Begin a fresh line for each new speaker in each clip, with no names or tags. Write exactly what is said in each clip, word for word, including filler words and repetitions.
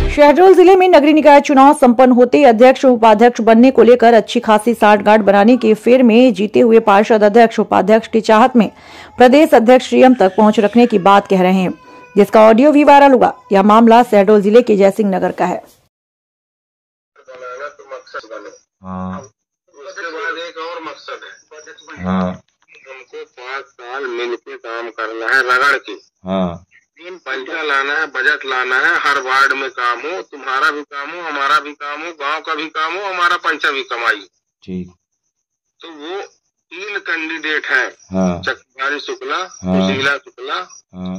शहडोल जिले में नगरीय निकाय चुनाव संपन्न होते अध्यक्ष उपाध्यक्ष बनने को लेकर अच्छी खासी साठगांठ बनाने के फेर में जीते हुए पार्षद अध्यक्ष उपाध्यक्ष की चाहत में प्रदेश अध्यक्ष सीएम तक पहुंच रखने की बात कह रहे हैं, जिसका ऑडियो भी वायरल हुआ। यह मामला शहडोल जिले के जयसिंह नगर का है।
हाँ।
उसके बाद एक और मकसद है।
हाँ।
हमको पाँच साल मिलके काम करना है, रगड़ के।
हाँ।
पैसा लाना है, बजट लाना है, हर वार्ड में काम हो, तुम्हारा भी काम हो, हमारा भी काम हो, गांव का भी काम हो, हमारा पंचा भी कमाई।
ठीक।
तो वो तीन कैंडिडेट है।
हाँ।
चक्रधारी शुक्ला,
हाँ।
सुशीला शुक्ला,
हाँ।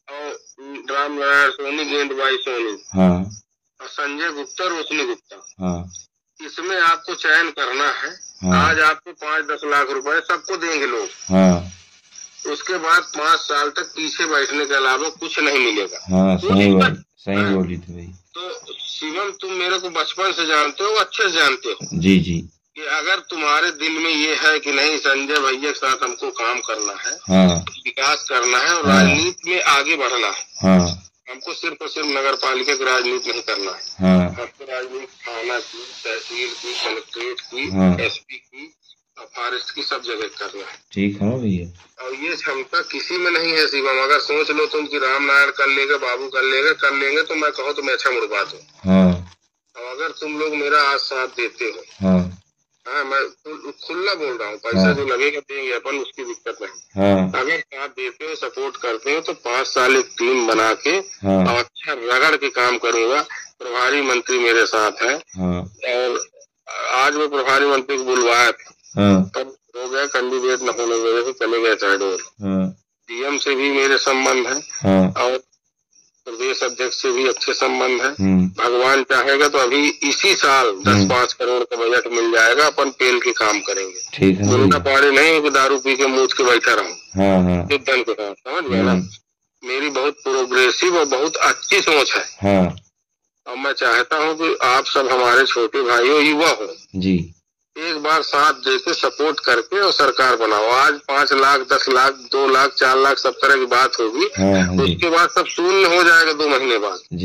और राम नारायण सोनी, गेंदबाई सोनी,
हाँ।
और संजय गुप्ता, रोशनी गुप्ता।
हाँ।
इसमें आपको चयन करना है।
हाँ।
आज आपको पाँच दस लाख रुपए सबको देंगे लोग।
हाँ।
उसके बाद पाँच साल तक पीछे बैठने के अलावा कुछ नहीं मिलेगा।
हाँ, सही बोली, सही बोली थी भाई।
तो शिवम, तुम मेरे को बचपन से जानते हो, अच्छे से जानते हो।
जी जी। कि
अगर तुम्हारे दिल में ये है कि नहीं, संजय भैया के साथ हमको काम करना है,
हाँ।
विकास करना है और
हाँ।
राजनीति में आगे बढ़ना है।
हाँ।
हमको सिर्फ और सिर्फ नगर पालिका की राजनीति नहीं करना है।
हाँ।
हमको राजनीति थाना की, तहसील की, कलेक्ट्रेट की,
हाँ।
एसपी की, फॉरेस्ट की, सब जगह करना है।
ठीक है ना भैया।
और ये क्षमता किसी में नहीं है शिवम। अगर सोच लो तुम कि राम नारायण कर लेगा, बाबू कर लेगा, कर लेंगे, तो मैं कहूँ तो मैं अच्छा मुड़वा दूं।
हाँ।
और अगर तुम लोग मेरा आज साथ देते हो,
हाँ।
हाँ, मैं खुला बोल रहा हूँ, पैसा
हाँ।
जो लगेगा देंगे अपन, उसकी दिक्कत नहीं।
हाँ।
अगर साथ देते हो, सपोर्ट करते हो, तो पाँच साल एक टीम बना के
हाँ।
और अच्छा रगड़ के काम करूंगा। प्रभारी मंत्री मेरे साथ है।
हाँ।
और आज मैं प्रभारी मंत्री को बुलवाया था।
हाँ।
तब हो गया, कैंडिडेट न होने की वजह से चले गए शहडोल।
हाँ।
डीएम से भी मेरे संबंध है।
हाँ।
और प्रदेश अध्यक्ष से भी अच्छे संबंध है।
हम्म।
भगवान चाहेगा तो अभी इसी साल दस पाँच करोड़ का बजट मिल जाएगा, अपन पेल के काम करेंगे।
ठीक है।
मुंडा पाड़े नहीं कि दारू पी के मूछ के बैठा रहूं।
हाँ। हाँ।
सिद्धन के साथ, समझ गया ना। मेरी बहुत प्रोग्रेसिव और बहुत अच्छी सोच है।
हाँ।
और मैं चाहता हूँ कि आप सब हमारे छोटे भाइयों, युवा हो
जी,
एक बार साथ देके सपोर्ट करके और सरकार बनाओ। आज पाँच लाख, दस लाख, दो लाख, चार लाख, सब तरह की बात होगी।
हाँ,
उसके बाद सब शून्य हो जाएगा दो महीने बाद।
जी,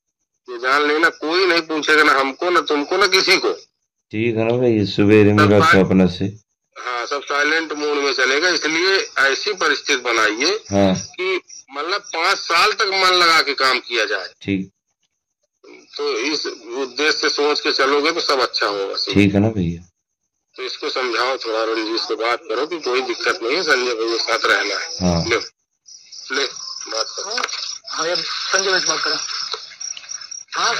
ये जान लेना, कोई नहीं पूछेगा, ना हमको, ना तुमको, ना किसी को।
ठीक है ना भाई। सवेरे मेरा सपना से,
हाँ, सब साइलेंट मोड में चलेगा। इसलिए ऐसी परिस्थिति बनाइए
हाँ, कि
मतलब पाँच साल तक मन लगा के काम किया जाए।
ठीक।
तो इस उद्देश्य से सोच के चलोगे तो सब अच्छा होगा।
ठीक है ना भैया।
तो इसको समझाओ थोड़ा, रंजीत से बात करो कि कोई दिक्कत नहीं है, संजय भैया साथ रहना है।
हाँ।
ले ले बात करो। हाँ यार, संजय भाई बात करो। हाँ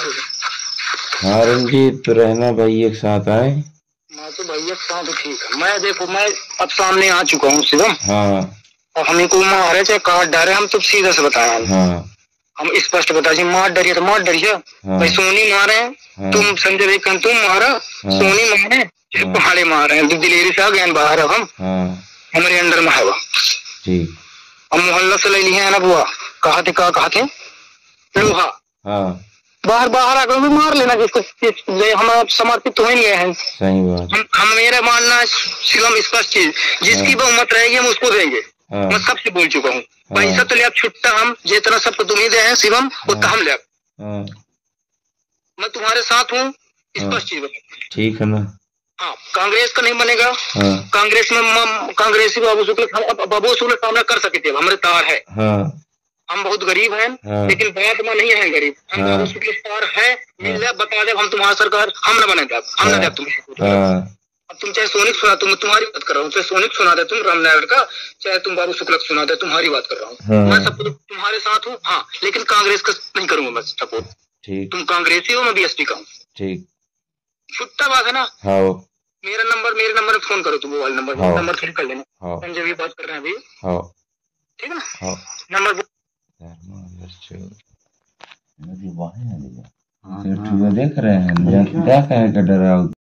हाँ रंजीत, तो रहना भाई एक साथ आए।
मैं तो भैया साथ ठीक है। मैं देखो, मैं अब सामने आ चुका हूँ शिवम।
हाँ।
और हमें को मारे चाहे काट डाले, हम तो सीधा से बताया।
हाँ। हम
स्पष्ट बताइए, मार डरिए तो मार डरिए।
हाँ।
भाई सोनी मारे, हाँ। तुम संजय भाई कन तुम मारा, हाँ। सोनी मारे, हाँ। पहाड़े मार रहे हैं, दिलेरी से ज्ञान बाहर है। हम
हाँ।
हमारे अंडर में है।
ठीक।
हम मोहल्ला से ले लिए है ना बुआ, कहा थे कहा कहा थे लोहा।
हाँ।
बाहर बाहर आकर भी मार लेना जिसको, हम समर्पित हो ही गए हैं।
सही बात।
हम, हम मेरा मानना है शिवम स्पष्ट चीज, जिसकी
हाँ।
बहुमत रहेगी हम उसको देंगे।
हाँ।
मैं सबसे बोल चुका हूँ।
हाँ।
पैसा तो ले आप छुट्टा, हम जितना सबको तुम ही दे हैं शिवम, उतना हम ले।
हाँ।
मैं तुम्हारे साथ हूँ, स्पष्ट चीज।
ठीक है ना।
हाँ, कांग्रेस का नहीं बनेगा।
हाँ।
कांग्रेस में कांग्रेसी बाबू शुक्ल बाबू शुक्ल सामना कर सकते थे, हमारे तार है।
हाँ।
हम बहुत गरीब हैं। हाँ। लेकिन बात में नहीं है गरीब। हम
हाँ।
बाबू शुक्ल तार है, मिल जाए बता दे, हम तुम्हारा सरकार हम न बने, हम न दे तुम्हें।
हाँ।
अब तुम चाहे सोनिक सुना, तुम तुम्हारी बात कर रहा हूँ, चाहे सोनिक सुना दे तुम राम नारायण का, चाहे तुम बाबू शुक्ल सुना दे, तुम्हारी बात कर रहा हूँ। हाँ। मैं सब तुम्हारे साथ हूँ। हाँ, लेकिन कांग्रेस का नहीं करूंगा मैं सपोर्ट। ठीक। तुम कांग्रेसी हो, मैं बीएसपी का हूँ। ठीक। छुट्टा बात है ना। हाँ। मेरा नंबर, मेरे नंबर पे फोन करो, तुम मोबाइल नंबर नंबर फिल कर लेना। संजय भी बात कर रहे हैं अभी। हाँ। ठीक है ना। हाँ। नंबर
देख रहे हैं क्या कहे का डरा।